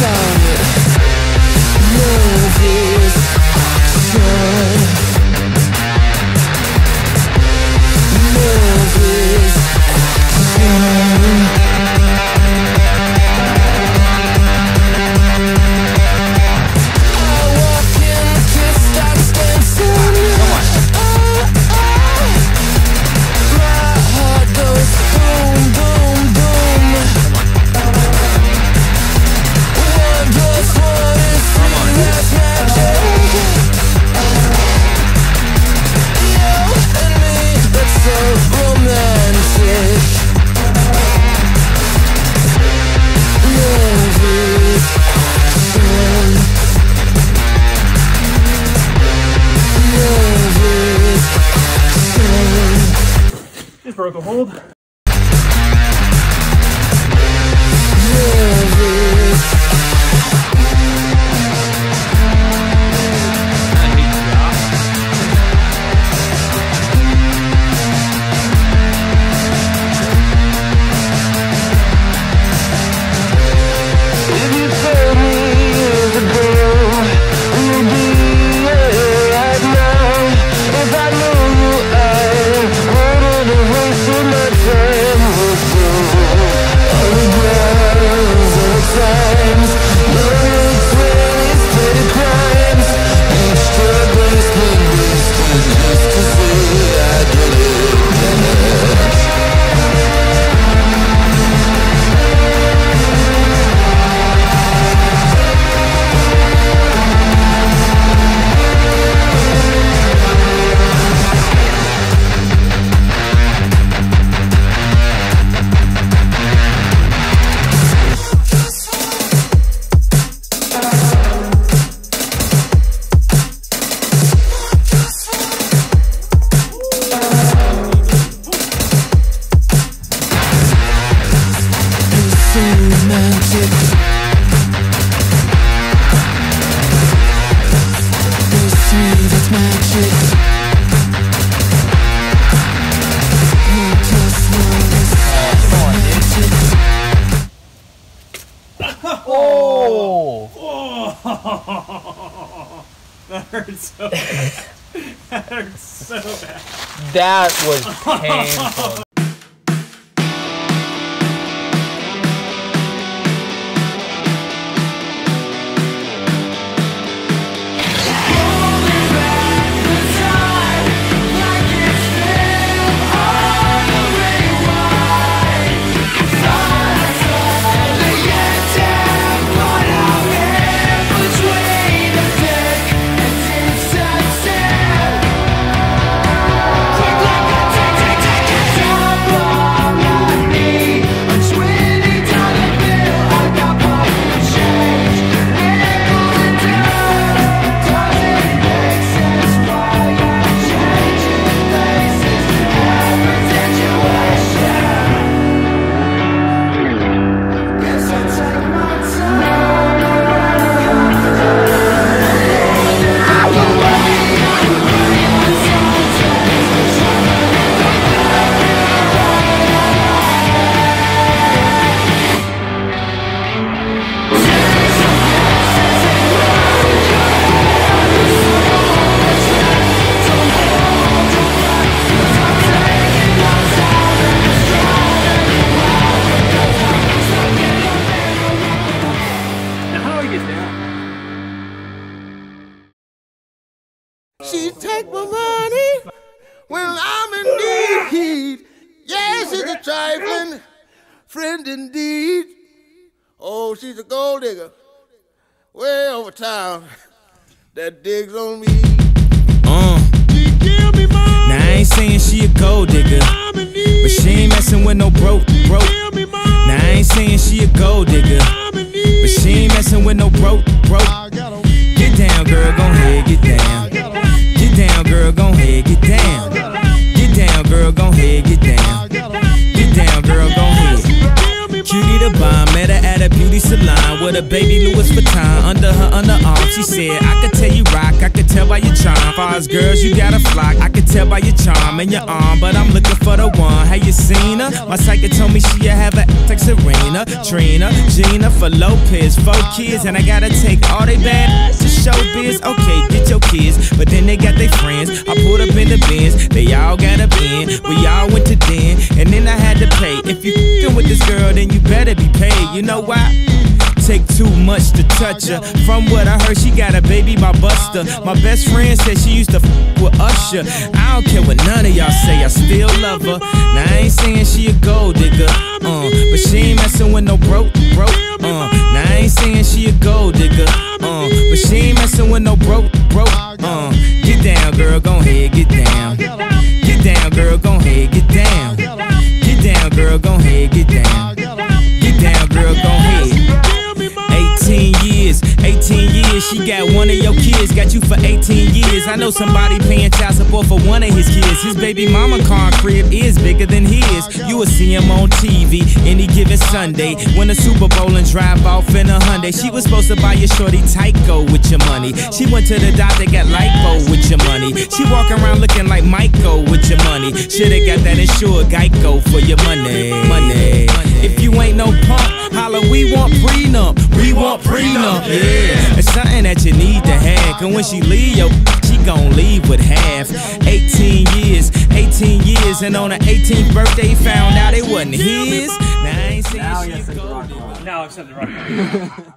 Broke a hold. That hurt so bad. That hurt so bad. That was painful. She take my money when I'm in need. Yeah, she's a trifling friend indeed. Oh, she's a gold digger way over town that digs on me. She give me money. Now I ain't saying she a gold digger, but she ain't messing with no broke. Now I ain't saying she a gold digger, but she ain't messing with no broke. Get down, girl, gon' ahead, get down. Get down, girl, gon' ahead, get down. Get down, girl, gon' ahead, get down. Get down, girl, gon' ahead. Cutie the bomb, met her at a beauty salon with a baby Louis Vuitton under her underarm. She said, I could tell you rock, I could tell by your charm. Far as girls, you got a flock, I could tell by your charm and your arm. But I'm looking for the one, have you seen her? My psychic told me she'll have a like Serena, Trina, Gina, for Lopez, 4 kids. And I gotta take all they bad to showbiz. Okay, get your kids, but then they got their friends. I pulled up in the Benz, they all got a bin. We all went to den, and then I had to pay. If you f***ing with this girl, then you better be paid. You know why? Take too much to touch her. From what I heard, she got a baby by Buster. My best friend said she used to f with Usher. I don't care what none of y'all say, I still love her. Now I ain't saying she a gold digger, but she ain't messing with no broke. Now I ain't saying she a gold digger, but she ain't messing with no broke. Get down, girl, gon' head, get down. Get down, girl, gon' head, get down. Get down, girl, gon' head, get down. Get down, girl, gon' head. 18 years, she got one of your kids, got you for 18 years. I know somebody paying child support for one of his kids. His baby mama car crib is bigger than his. You will see him on TV any given Sunday. Win a Super Bowl and drive off in a Hyundai. She was supposed to buy your shorty Tyco with your money. She went to the doctor, got lipo with your money. She walk around looking like Michael with your money. Shoulda got that insured Geico for your money. If you ain't no punk, holla, we want prenup. We want prenup, yeah. It's something that you need to have. Cause when she leave, yo, she gon' leave with half. 18 years, and on her 18th birthday, found out it wasn't his. Now I ain't saying Now she yes, a gold. now accept the rock.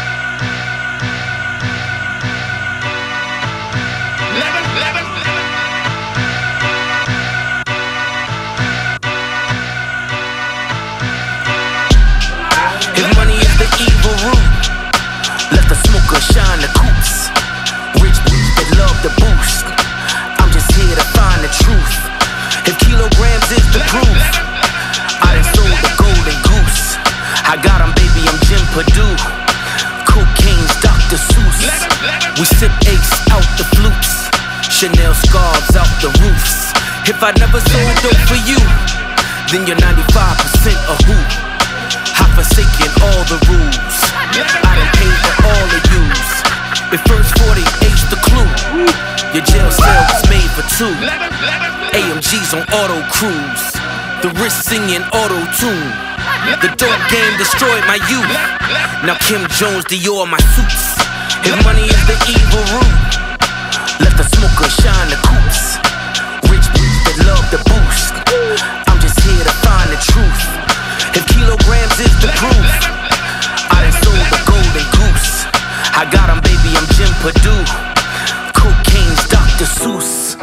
If money is the evil root, let the smoker shine the coops. Rich bitch that love the boost, I'm just here to find the truth. If kilograms is the proof, I done sold the golden goose. I got 'em, baby, I'm Jim Purdue. Cocaine's Dr. Seuss. We sip ace out the flutes, Chanel scarves out the roofs. If I never sold dope for you, then you're 95% a hoop. I forsaken all the rules, I done paid for all the use. If first 40 H the clue, your jail cell was made for 2. AMG's on auto cruise, the wrist singing auto tune. The dope game destroyed my youth. Now Kim Jones, Dior, my suits. If money is the evil root, let the smoker shine the coops. Rich bitch that love the boost, I'm just here to find the truth. If kilograms is the proof, I done sold the golden goose. I got 'em, baby, I'm Jim Purdue. Cocaine's Dr. Seuss.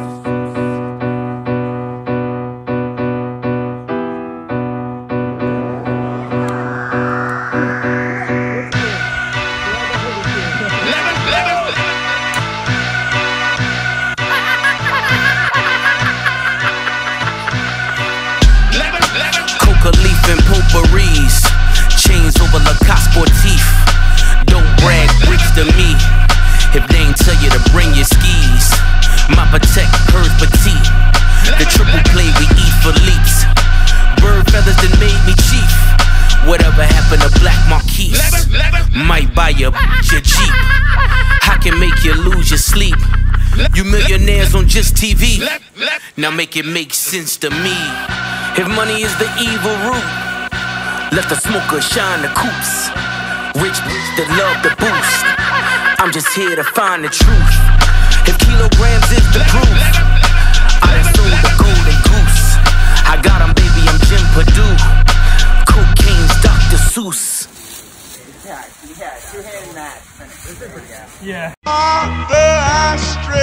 Potpourris, chains over Lacoste Sportif. Don't brag bricks to me if they ain't tell you to bring your skis. My Protect, hers petite. The triple play we eat for leaks. Bird feathers that made me chief. Whatever happened to Black Marquise? Might buy your Jeep. I can make you lose your sleep. You millionaires on just TV. Now make it make sense to me. If money is the evil root, let the smoker shine the coops. Rich bitch that love the boost, I'm just here to find the truth. If kilograms is the proof, I done sold the golden goose. I got 'em, baby, I'm Jim Purdue. Cocaine's Dr. Seuss. Yeah, two-handed match. Yeah. I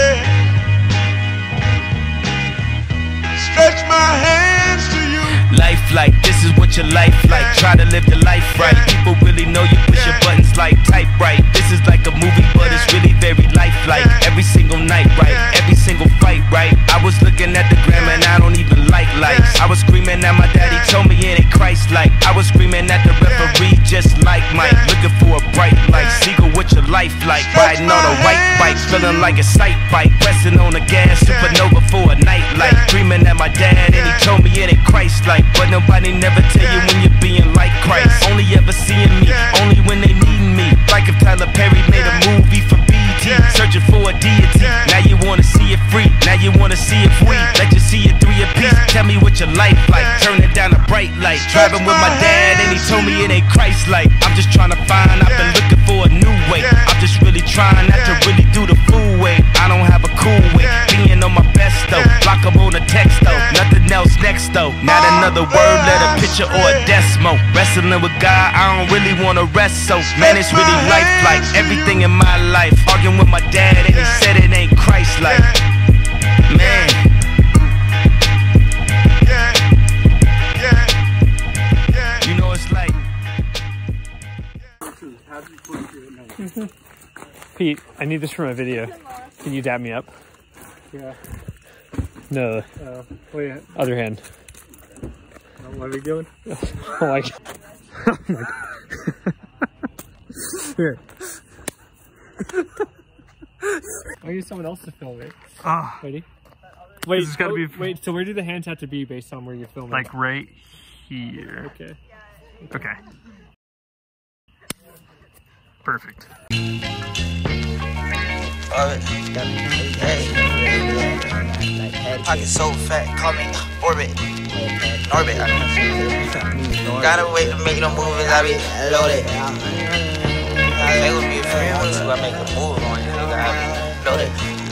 stretch my hands to you. Life like, this is what your life like. Try to live the life right. People really know you push your buttons like type right. This is like a movie, but it's really very lifelike. Every single night, right? Every single fight, right? I was looking at the gram and I don't even like lights. I was screaming at my daddy, told me it ain't Christ-like. I was screaming at the referee, just like Mike. Looking for a bright light. Seagull, what your life like? Riding on a white bike, feeling like a sight bike. Pressing on the gas, supernova for a night light. Screaming at my dad and he told me it ain't Christ-like. But nobody never tell you when you're being like Christ. Only ever seeing me, only when they need me. life like? Turning down a bright light. Driving with my dad and he told me it ain't Christ-like. I'm just trying to find, I've been looking for a new way. I'm just really trying not to really do the fool way. I don't have a cool way, being on my best though. Block up on the text though, nothing else next though. Not another word, let a picture or a decimal. Wrestling with God, I don't really wanna rest so. Man, it's really life like everything in my life. Arguing with my dad and he said it ain't Christ-like. Man. You know it's like. Pete, I need this for my video. Can you dab me up? Yeah. No. Wait. Other hand. What are we doing? Oh my god. Oh my god. Here. I need someone else to film it. Ready? Wait, This has gotta be- wait, so where do the hands have to be based on where you're filming? Like right here. Okay. Okay. Perfect. Pocket so fat, call me Orbit. Orbit. Gotta wait to make them movies, I be loaded. They would be a free one too, I make a move on you, nigga, I be loaded.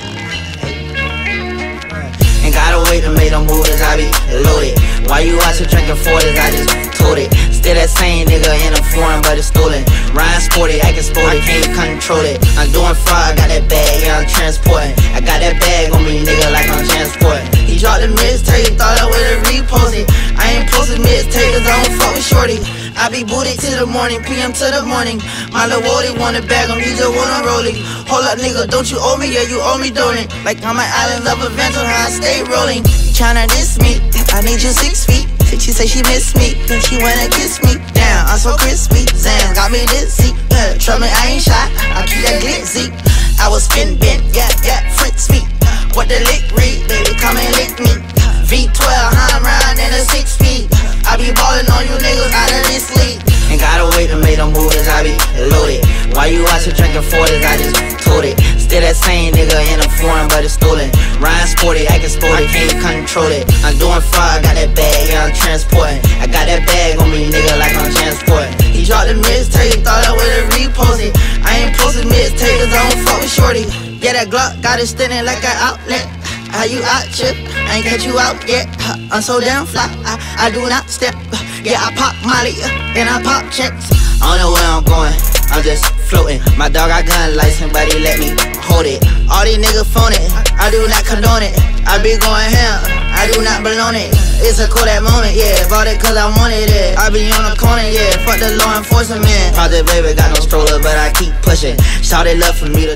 Ain't gotta wait to make them movies, I be loaded. Why you out here drinking 40s, I just told it. Still that same nigga in a foreign, but it's stolen. Ryan sporty, acting sporty, can't control it. I'm doing fraud, got that bag, yeah, I'm transporting. I got that bag on me, nigga, like I'm transporting. He dropped the mixtape, thought I would've reposted. I ain't posted mixtape, cause I don't fuck with shorty. I be booted to the morning, PM to the morning. My little Wody wanna bag him, he just wanna roll it. Hold up, nigga, don't you owe me? Yeah, you owe me, don't it? Like I'm an island of adventure, how I stay rolling. Tryna diss me, I need you 6 feet. She say she miss me, then she wanna kiss me. Damn, I'm so crispy, Zan got me dizzy. Trust me, I ain't shy, I keep that glitzy. I was spin bent, yeah, fritz me. What the lick read, baby, come and lick me. V12, I'm round in a 6-speed. I be ballin' on you niggas out of this league. Ain't gotta wait to make them movies, I be loaded. Why you out here drinking 40s, I just told it. Still that same nigga in a foreign, but it's stolen. Ryan sporty, acting sporty, can't control it. I'm doing fraud, got that bag, yeah, I'm transporting. I got that bag on me, nigga, like I'm transporting. He dropped the mixtape, thought I would've reposted. I ain't posted mixtape, cause I don't fuck with shorty. Yeah, that Glock got it standing like an outlet. How you out, chip? I ain't catch you out yet. I'm so damn fly, I do not step. Yeah, I pop Molly, and I pop checks. I don't know where I'm going, I'm just floating. My dog got gun license, but he let me hold it. All these niggas phone it, I do not condone it. I be going ham, I do not belong it. It's a cool that moment, yeah, bought it cause I wanted it. I be on the corner, yeah, fuck the law enforcement. Project baby got no stroller, but I keep pushing. Shawty love for me to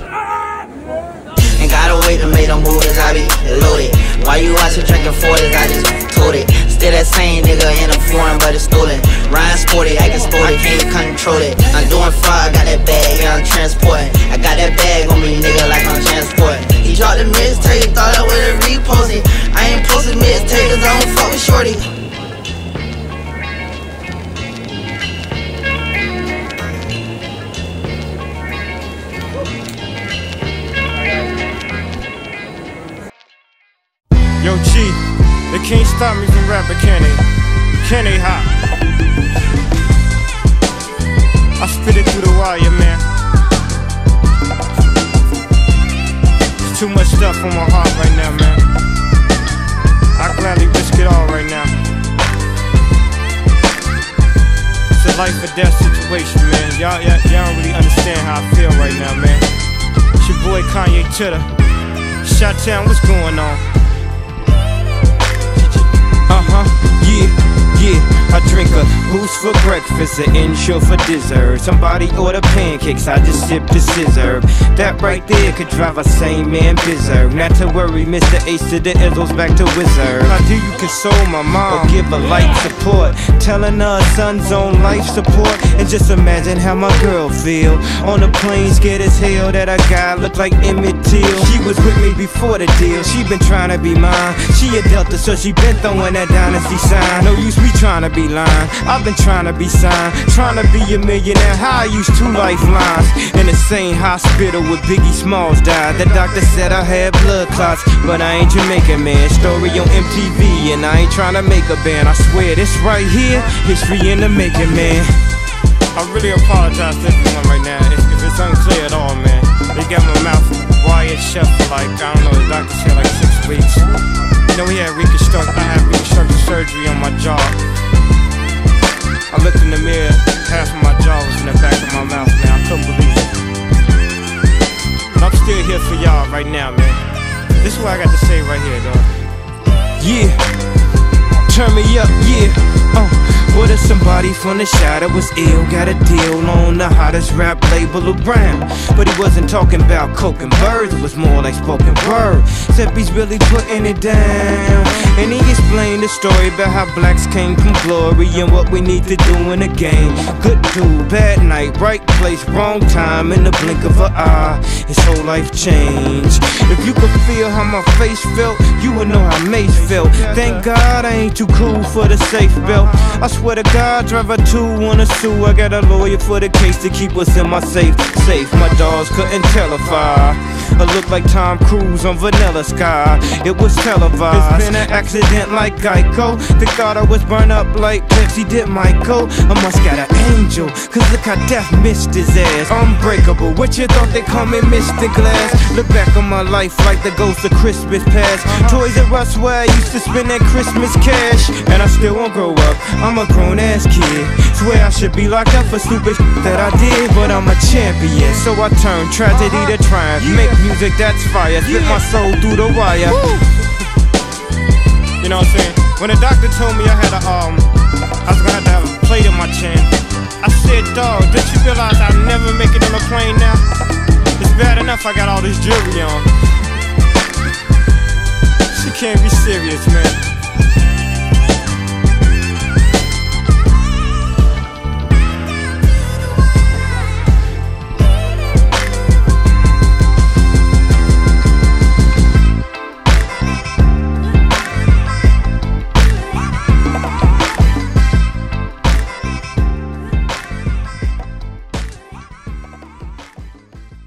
ain't gotta wait to make them movies, I be loaded. Why you out here drinking 40s, I just told it. Still that same nigga in a foreign, but it's stolen. Ryan sporty, acting sporty, can't control it. I'm doing fraud, got that bag, yeah, I'm transporting. I got that bag on me, nigga, like I'm transporting. He dropped the mixtape, thought I would've reposted. I ain't posted mixtape, cause I don't fuck with shorty. Yo, G, they can't stop me from rapping, can they? Can they hop? I spit it through the wire, man. There's too much stuff on my heart right now, man. I gladly risk it all right now. It's a life or death situation, man. Y'all don't really understand how I feel right now, man. It's your boy Kanye Chitter. Chi-Town, what's going on? Yeah, I drink a boost for breakfast, an insure for dessert. Somebody order pancakes, I just sip the scissor. That right there could drive a sane man berserk. Not to worry, Mr. Ace to the Izzles back to Wizard. How do you console my mom or give her light support? Telling her son's on life support. And just imagine how my girl feel on the plane, scared as hell that a guy look like Emmett Till. She was with me before the deal, she been trying to be mine. She a Delta, so she been throwing that dynasty sign. No use me trying to be lying. I've been trying to be signed, trying to be a millionaire. How I used 2 lifelines in the same hospital where Biggie Smalls died. The doctor said I had blood clots, but I ain't Jamaican, man. Story on MTV, and I ain't trying to make a band. I swear this right here, history in the making, man. I really apologize to everyone right now if it's unclear at all, man. They got my mouth wired shut for like, I don't know, the doctor said like 6 weeks. You know, I had reconstructive surgery on my jaw. I looked in the mirror, half of my jaw was in the back of my mouth, man. I couldn't believe it. But I'm still here for y'all right now, man. This is what I got to say right here, dog. Yeah, turn me up, yeah. What if somebody from the shot that was ill got a deal on the hottest rap label around? But he wasn't talking about coke and birds, it was more like spoken word. Except he's really putting it down. And he explained the story about how blacks came from glory and what we need to do in the game. Good dude, bad night, right place, wrong time, in the blink of an eye, his whole life changed. If you could feel how my face felt, you would know how Mace felt. Thank God I ain't too cool for the safe belt. I swear to God, driver 2 wanna sue. I got a lawyer for the case to keep us in my safe. My dogs couldn't telefy. I look like Tom Cruise on Vanilla Sky. It was televised. It's been an accident like Geico. They thought I was burned up like Pepsi did Michael. I must got an angel, cause look how death missed his ass. Unbreakable, what you thought they call me Mr. Glass? Look back on my life like the ghost of Christmas past. Toys R Us where I used to spend that Christmas cash. And I still won't grow up, I'm a grown ass kid. Swear I should be locked up for stupid that I did, but I'm a champion, so I turn tragedy to triumph. Make music that's fire, spit my soul through the wire. You know what I'm saying? When the doctor told me I was gonna have to have a plate on my chin, I said, dog, didn't you realize I'll never make it on a plane now? It's bad enough I got all this jewelry on. She can't be serious, man.